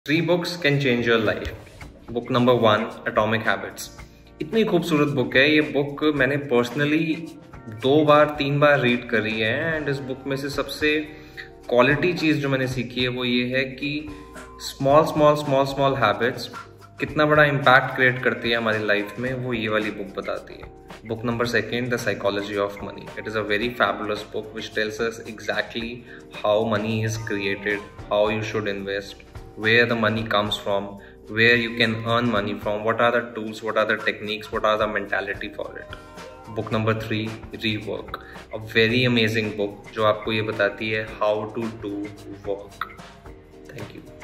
Three books can change your life. Book number 1 atomic habits. इतनी खूबसूरत book है ये बुक। मैंने पर्सनली 2-3 बार रीड करी है एंड इस बुक में से सबसे क्वालिटी चीज़ जो मैंने सीखी है वो ये है कि स्मॉल हैबिट्स कितना बड़ा इम्पैक्ट क्रिएट करती है हमारी लाइफ में, वो ये वाली बुक बताती है। Book number 2, The Psychology of Money. It is a very fabulous book which tells us exactly how money is created, how you should invest, where the money comes from, where you can earn money from, what are the tools, what are the techniques, what are the mentality for it. Book number 3, Rework. A very amazing book जो आपको ये बताती है how to do work. Thank you.